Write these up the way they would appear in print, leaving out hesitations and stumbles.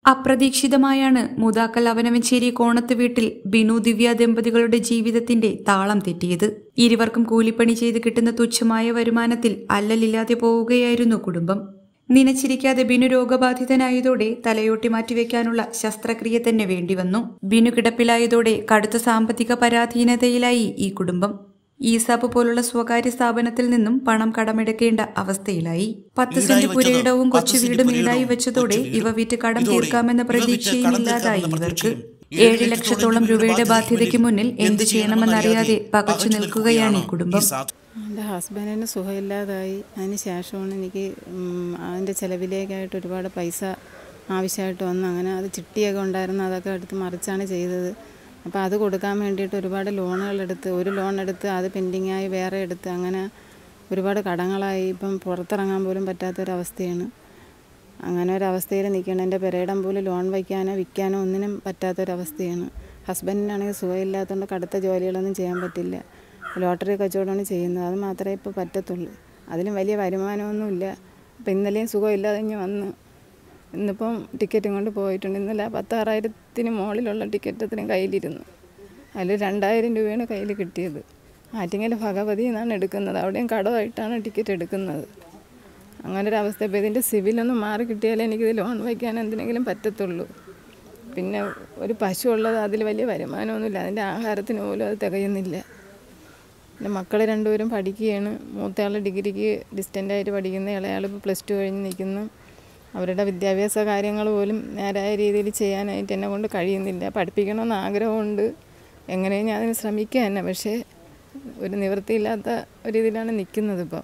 അപ്രതീക്ഷിതമായാണ് മൂതാക്കൽ അവനവഞ്ചേരി കോണത്ത് വീട്ടിൽ ബിനു ദിവ്യ ദമ്പതികളുടെ ജീവിതത്തിന്റെ താളം തെറ്റിയത്. ഇരുവർക്കും കൂലിപ്പണി ചെയ്ത് കിട്ടുന്ന തുച്ഛമായ വരുമാനത്തിൽ അല്ലലില്ലാതെ പോവുകയായിരുന്നു കുടുംബം. നനച്ചിരിക്കാതെ ബിനു രോഗബാധിതനായതോടെ തലയോട്ടി മാറ്റിവെക്കാനുള്ള ശസ്ത്രക്രിയ തന്നെ വേണ്ടിവന്നു. ബിനു കിടപ്പിലായതോടെ കടുത്ത സാമ്പത്തിക പരാധീനതയിലായി ഈ കുടുംബം. ഈസാപ്പ് പോലുള്ള സ്വകാര്യ സ്ഥാപനത്തിൽ നിന്നും പണം കടമെടുക്കേണ്ട അവസ്ഥയിലായി. 10 സെന്റ് പുരയിടവും കൊച്ചു വീടും ഈടായി വെച്ചതോടെ ഇവ വിറ്റ് കടം തീർക്കാമെന്ന പ്രതീക്ഷയും ഇല്ലാതായി ഇവർക്ക്. 7 ലക്ഷത്തോളം രൂപയുടെ ബാധ്യതയ്ക്ക് മുന്നിൽ എന്തു ചെയ്യണമെന്നറിയാതെ പകച്ചു നിൽക്കുകയാണ് ഈ കുടുംബം. എൻ്റെ ഹസ്ബൻഡിന് സുഖമില്ലാതായി. അതിന് ശേഷമാണ് എനിക്ക് അതിൻ്റെ ചിലവിലേക്കായിട്ട് ഒരുപാട് പൈസ ആവശ്യമായിട്ട് വന്നു. അങ്ങനെ അത് ചിട്ടിയൊക്കെ ഉണ്ടായിരുന്നു, അതൊക്കെ എടുത്ത് മറിച്ചാണ് ചെയ്തത്. അപ്പോൾ അത് കൊടുക്കാൻ വേണ്ടിയിട്ട് ഒരുപാട് ലോണുകളെടുത്ത്, ഒരു ലോൺ എടുത്ത് അത് പെൻഡിങ്ങായി വേറെ എടുത്ത്, അങ്ങനെ ഒരുപാട് കടങ്ങളായി. ഇപ്പം പുറത്തിറങ്ങാൻ പോലും പറ്റാത്തൊരവസ്ഥയാണ്. അങ്ങനെ ഒരവസ്ഥയിൽ നിൽക്കണം. എൻ്റെ പെരയിടം പോലും ലോൺ വയ്ക്കാനോ വിൽക്കാനോ ഒന്നിനും പറ്റാത്തൊരവസ്ഥയാണ്. ഹസ്ബൻഡിനാണെങ്കിൽ സുഖമില്ലാത്തതുകൊണ്ട് കടുത്ത ജോലികളൊന്നും ചെയ്യാൻ പറ്റില്ല. ലോട്ടറി കച്ചവടമാണ് ചെയ്യുന്നത്, അത് മാത്രമേ ഇപ്പോൾ പറ്റത്തുള്ളൂ. അതിലും വലിയ വരുമാനമൊന്നുമില്ല. അപ്പോൾ ഇന്നലെയും സുഖമില്ലാതെ വന്ന് ഇന്നിപ്പം ടിക്കറ്റും കൊണ്ട് പോയിട്ടുണ്ട്. ഇന്നലെ 16,000 മുകളിലുള്ള ടിക്കറ്റ് അത്രയും കയ്യിലിരുന്നു. അതിൽ 2,000 രൂപയാണ് കയ്യിൽ കിട്ടിയത്. ആറ്റിങ്ങൽ ഭഗവതി എന്നാണ് എടുക്കുന്നത്, അവിടെയും കടമായിട്ടാണ് ടിക്കറ്റ് എടുക്കുന്നത്. അങ്ങനെ ഒരു അവസ്ഥ. ഇപ്പോൾ ഇതിൻ്റെ സിവിലൊന്നും മാറി കിട്ടിയാലേ എനിക്കിത് ലോൺ വയ്ക്കാൻ എന്തിനെങ്കിലും പറ്റത്തുള്ളൂ. പിന്നെ ഒരു പശു ഉള്ളത്, അതിൽ വലിയ വരുമാനമൊന്നുമില്ല. അതിൻ്റെ ആഹാരത്തിന് പോലും അത് തികയുന്നില്ല. പിന്നെ മക്കൾ 2 പേരും പഠിക്കുകയാണ്. മൂത്തയാൾ ഡിഗ്രിക്ക് ഡിസ്റ്റൻ്റായിട്ട് പഠിക്കുന്നു, ഇളയാൾ ഇപ്പോൾ +2 കഴിഞ്ഞ് നിൽക്കുന്നു. അവരുടെ വിദ്യാഭ്യാസ കാര്യങ്ങൾ പോലും നേരായ രീതിയിൽ ചെയ്യാനായിട്ട് എന്നെ കൊണ്ട് കഴിയുന്നില്ല. പഠിപ്പിക്കണമെന്ന് ആഗ്രഹമുണ്ട്, എങ്ങനെയും ഞാൻ അതിന് ശ്രമിക്കുക തന്നെ. പക്ഷേ ഒരു നിവൃത്തിയില്ലാത്ത ഒരിതിലാണ് നിൽക്കുന്നത്. ഇപ്പം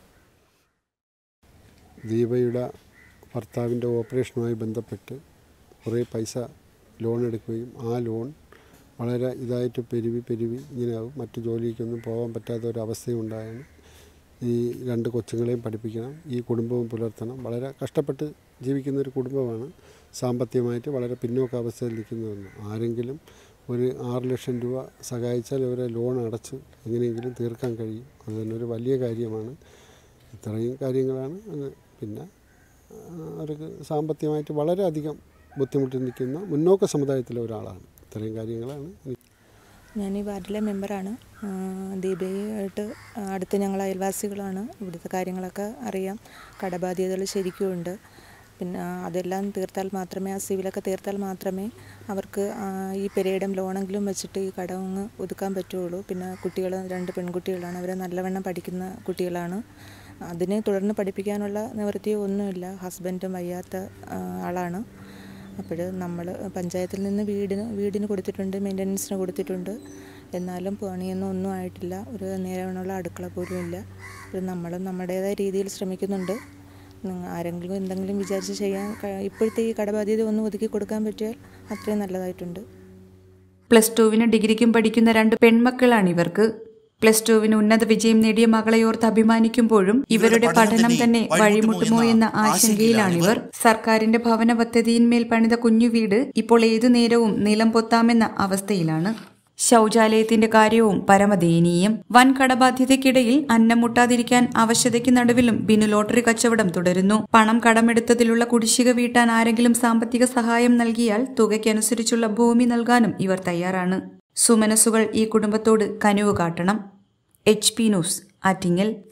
ദീപയുടെ ഭർത്താവിൻ്റെ ഓപ്പറേഷനുമായി ബന്ധപ്പെട്ട് കുറേ പൈസ ലോൺ എടുക്കുകയും ആ ലോൺ വളരെ ഇതായിട്ട് പെരുവി ഇങ്ങനെയാവും. മറ്റു ജോലിക്കൊന്നും പോകാൻ പറ്റാത്ത ഒരവസ്ഥയുണ്ടായാണ്. ഈ 2 കൊച്ചുങ്ങളെയും പഠിപ്പിക്കണം, ഈ കുടുംബവും പുലർത്തണം. വളരെ കഷ്ടപ്പെട്ട് ജീവിക്കുന്നൊരു കുടുംബമാണ്. സാമ്പത്തികമായിട്ട് വളരെ പിന്നോക്കാവസ്ഥയിൽ നിൽക്കുന്നതെന്ന്. ആരെങ്കിലും ഒരു 6 ലക്ഷം രൂപ സഹായിച്ചാൽ അവരെ ലോൺ അടച്ച് എങ്ങനെയെങ്കിലും തീർക്കാൻ കഴിയും. അത് തന്നെ ഒരു വലിയ കാര്യമാണ്. ഇത്രയും കാര്യങ്ങളാണ്. പിന്നെ അവർക്ക് സാമ്പത്തികമായിട്ട് വളരെയധികം ബുദ്ധിമുട്ടി നിൽക്കുന്ന മുന്നോക്ക സമുദായത്തിലെ ഒരാളാണ്. ഇത്രയും കാര്യങ്ങളാണ്. ഞാൻ ഈ വാർഡിലെ മെമ്പറാണ്. ദീപയായിട്ട് അടുത്ത് ഞങ്ങൾ അയൽവാസികളാണ്. ഇവിടുത്തെ കാര്യങ്ങളൊക്കെ അറിയാം. കടബാധ്യതകൾ ശരിക്കും ഉണ്ട്. പിന്നെ അതെല്ലാം തീർത്താൽ മാത്രമേ, ആ സിവിലൊക്കെ തീർത്താൽ മാത്രമേ അവർക്ക് ഈ പെരയിടം ലോണെങ്കിലും വെച്ചിട്ട് ഈ കടമങ്ങ് ഒതുക്കാൻ പറ്റുള്ളൂ. പിന്നെ കുട്ടികൾ 2 പെൺകുട്ടികളാണ്. അവർ നല്ലവണ്ണം പഠിക്കുന്ന കുട്ടികളാണ്. അതിനെ തുടർന്ന് പഠിപ്പിക്കാനുള്ള നിവൃത്തിയോ ഒന്നുമില്ല. ഹസ്ബൻഡും വയ്യാത്ത ആളാണ്. അപ്പോൾ നമ്മൾ പഞ്ചായത്തിൽ നിന്ന് വീടിന് കൊടുത്തിട്ടുണ്ട്, മെയിൻ്റനൻസിന് കൊടുത്തിട്ടുണ്ട്. എന്നാലും പണിയൊന്നും ഒന്നും ആയിട്ടില്ല. ഒരു നേരമുള്ള അടുക്കള പോലും ഇല്ല. നമ്മളും നമ്മുടേതായ രീതിയിൽ ശ്രമിക്കുന്നുണ്ട്. ആരെങ്കിലും എന്തെങ്കിലും വിചാരിച്ച് ചെയ്യാൻ, ഇപ്പോഴത്തെ ഈ കടബാധ്യത ഒന്ന് ഒതുക്കി കൊടുക്കാൻ പറ്റിയാൽ അത്രയും നല്ലതായിട്ടുണ്ട്. +2 ഡിഗ്രിക്കും പഠിക്കുന്ന 2 പെൺമക്കളാണ് ഇവർക്ക്. +2 ഉന്നത വിജയം നേടിയ മകളെയോർത്ത് അഭിമാനിക്കുമ്പോഴും ഇവരുടെ പഠനം തന്നെ വഴിമുട്ടുമോ എന്ന ആശങ്കയിലാണിവർ. സർക്കാരിന്റെ ഭവന പദ്ധതിയിന്മേൽ പണിത കുഞ്ഞു വീട് ഇപ്പോൾ ഏതു നേരവും നിലം പൊത്താമെന്ന അവസ്ഥയിലാണ്. ശൗചാലയത്തിന്റെ കാര്യവും പരമദയനീയം. വൻ കടബാധ്യതയ്ക്കിടയിൽ അന്നം മുട്ടാതിരിക്കാൻ അവശതയ്ക്ക് നടുവിലും ബിനു ലോട്ടറി കച്ചവടം തുടരുന്നു. പണം കടമെടുത്തതിലുള്ള കുടിശ്ശിക വീട്ടാൻ ആരെങ്കിലും സാമ്പത്തിക സഹായം നൽകിയാൽ തുകയ്ക്കനുസരിച്ചുള്ള ഭൂമി നൽകാനും ഇവർ തയ്യാറാണ്. സുമനസുകൾ ഈ കുടുംബത്തോട് കനിവ് കാട്ടണം. HP news, Attingal.